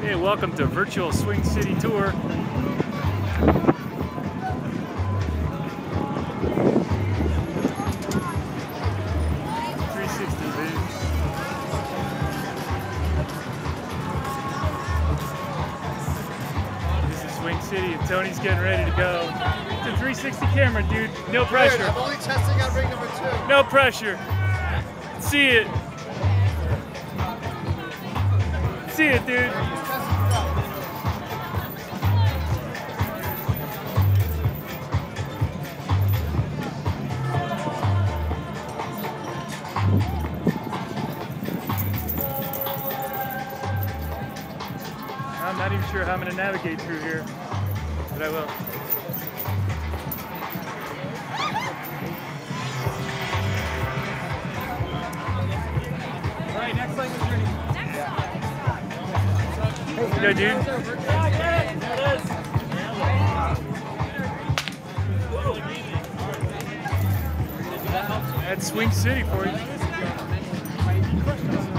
Hey, welcome to Virtual Swing City Tour. Swing City, and Tony's getting ready to go. It's a 360 camera, dude. No pressure. I'm only testing out ring number 2. No pressure. See it. See it, dude. I'm not even sure how I'm going to navigate through here, but I will. All right, next leg is ready. Here you go, dude. That's Swing City for you.